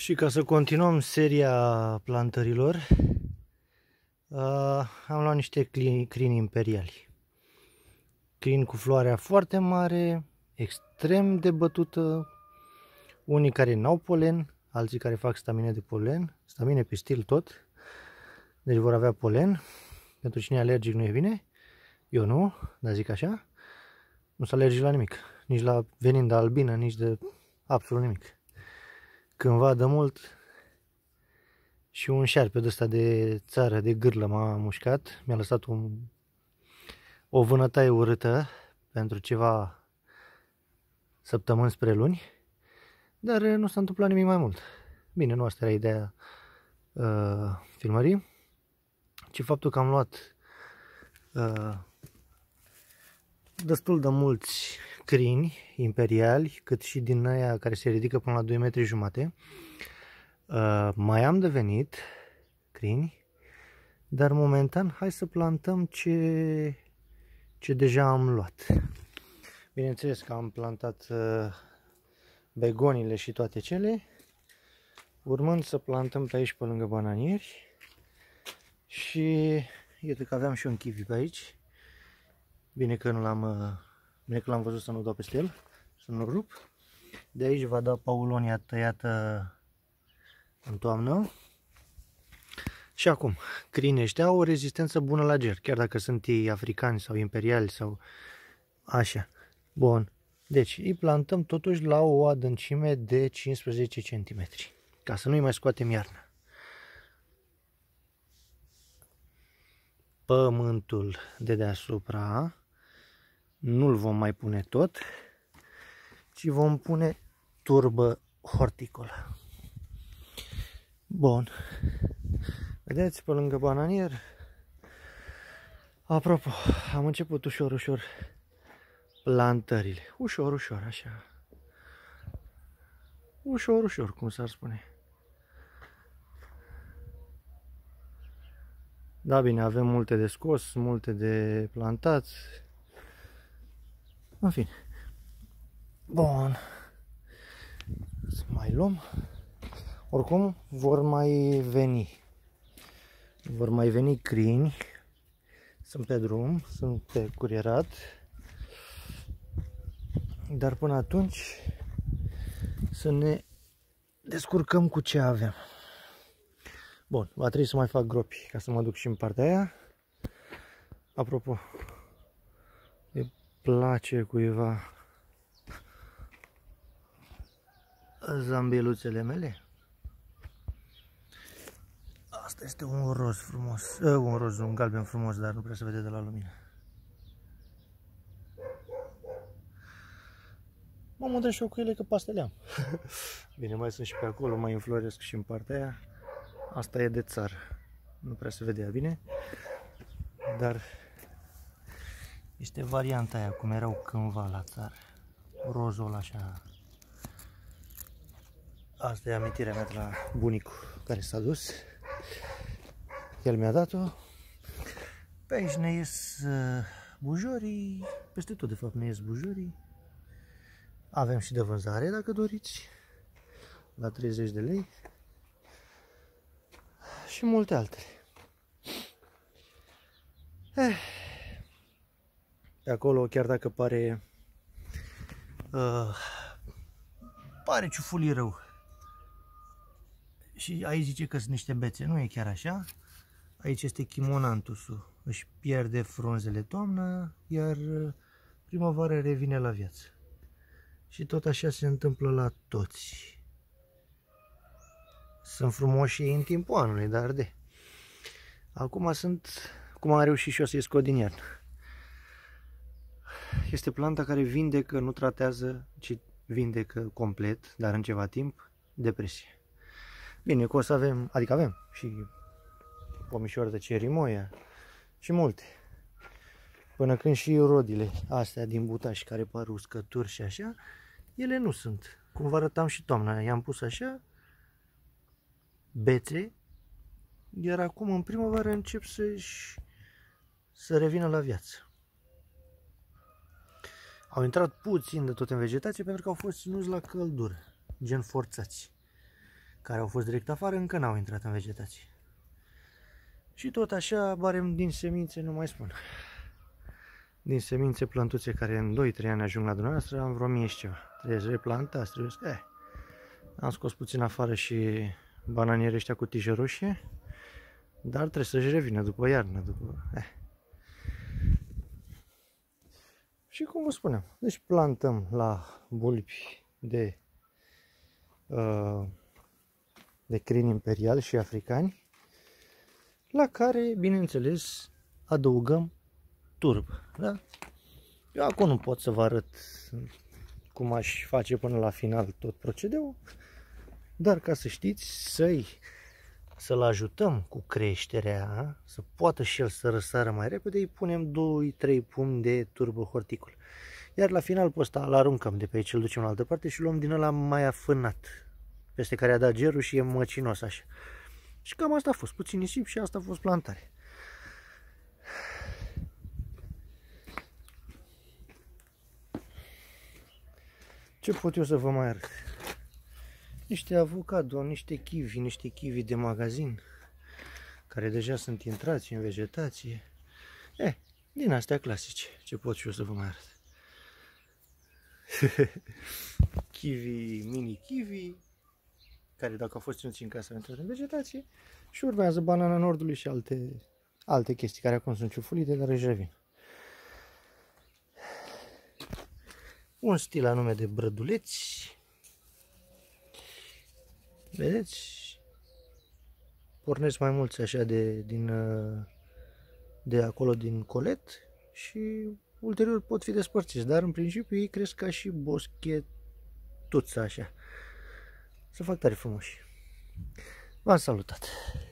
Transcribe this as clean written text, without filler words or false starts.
Și ca să continuăm seria plantărilor, am luat niște crini imperiali. Crini cu floarea foarte mare, extrem de bătută, unii care n-au polen, alții care fac stamine de polen, stamine pistil tot, deci vor avea polen. Pentru cine e alergic nu e bine, eu nu, dar zic așa, nu sunt alergic la nimic, nici la venin de albină, nici de absolut nimic. Cândva de mult și un șarpe de ăsta de țară, de gârlă m-a mușcat, mi-a lăsat o vânătaie urâtă pentru ceva săptămâni spre luni, dar nu s-a întâmplat nimic mai mult. Bine, nu asta era ideea filmării, ci faptul că am luat destul de mulți crini imperiali, cât și din aia care se ridică până la 2,5 metri. Mai am de venit crini, dar momentan hai să plantăm ce deja am luat. Bineînțeles că am plantat begonile și toate cele, urmând să plantăm pe aici pe lângă bananieri. Și iată că aveam și un kiwi pe aici. Bine că l-am văzut să nu dau peste el, să nu rup. De aici va da paulonia tăiată în toamnă. Și acum, crinii ăștia au o rezistență bună la ger, chiar dacă sunt ei africani sau imperiali sau așa. Bun, deci îi plantăm totuși la o adâncime de 15 cm, ca să nu-i mai scoatem iarna. Pământul de deasupra nu-l vom mai pune tot, ci vom pune turbă horticolă. Bun. Vedeți, pe lângă bananier. Apropo, am început ușor plantările. Ușor, așa. Ușor, cum s-ar spune. Da, bine, avem multe de scos, multe de plantat. În fine. Bun. Să mai luăm. Oricum, vor mai veni crini. Sunt pe drum, sunt pe curierat. Dar până atunci să ne descurcăm cu ce avem. Bun, va trebui să mai fac gropi ca să mă duc și în partea aia. Apropo, îi place cuiva zambieluțele mele? Asta este un roz frumos, un galben frumos, dar nu prea se vede de la lumină. Mă mândră și eu cu ele că pasteleam. Bine, mai sunt și pe acolo, mai înfloresc și în partea aia. Asta e de țară, nu prea se vedea bine, dar este varianta aia, cum erau cândva la țară, rozul așa. Asta e amintirea mea de la bunicul care s-a dus, el mi-a dat-o. Pe aici ne ies bujorii, peste tot de fapt ne ies bujorii. Avem și de vânzare dacă doriți, la 30 de lei. Și multe altele. Pe acolo, chiar dacă pare ciufulii rău și aici zice că sunt niște bețe, nu e chiar așa. Aici este chimonantusul, își pierde frunzele toamnă, iar primăvară revine la viață. Și tot așa se întâmplă la toți. Sunt frumoși în timpul anului, dar de. Acum sunt, cum am reușit și eu să-i scot din iarnă. Este planta care vindecă, nu tratează, ci vindecă complet, dar în ceva timp, depresie. Bine, că o să avem, adică avem și pomișoare de cerimoia și multe. Până când și rodile astea din butași care par uscături și așa, ele nu sunt. Cum vă arătam și toamna, i-am pus așa, bețe, iar acum în primăvară încep să revină la viață. Au intrat puțin de tot în vegetație pentru că au fost ținuți la căldură, gen forțați. care au fost direct afară încă n-au intrat în vegetație. Și tot așa, barem din semințe, nu mai spun. Din semințe, plântuțe care în 2-3 ani ajung la dumneavoastră, am vreo 1000 și ceva. Trebuie să replantați, trebuie să... Am scos puțin afară și bananiere ăștia cu tijă roșie, dar trebuie să-și revină după iarnă, după... Și cum vă spuneam, deci plantăm la bulbi de crini imperiali și africani, la care, bineînțeles, adăugăm turb. Da? Eu acum nu pot să vă arăt cum aș face până la final tot procedeul, dar ca să știți, să-l ajutăm cu creșterea, să poată și el să răsară mai repede, îi punem 2-3 pumni de turbă horticol. Iar la final pe ăsta îl aruncăm de pe aici, îl ducem la altă parte și luăm din ăla mai afânat, peste care a dat gerul și e măcinos așa. Și cam asta a fost, puțin nisip și asta a fost plantare. Ce pot eu să vă mai arăt? Niște avocado, niște kiwi de magazin, care deja sunt intrați în vegetație. Din astea clasice, ce pot și eu să vă mai arăt? Mini kiwi, care dacă au fost ținuți în casă au intrat în vegetație. Și urmează banana nordului și alte chestii care acum sunt ciufulite, dar își revin. Un stil anume de brăduleți. Vedeți? Pornesc mai mulți așa de acolo din colet și ulterior pot fi despărțiți, dar în principiu ei cresc ca și boschetuță așa. Să fac tare frumoși. V-am salutat!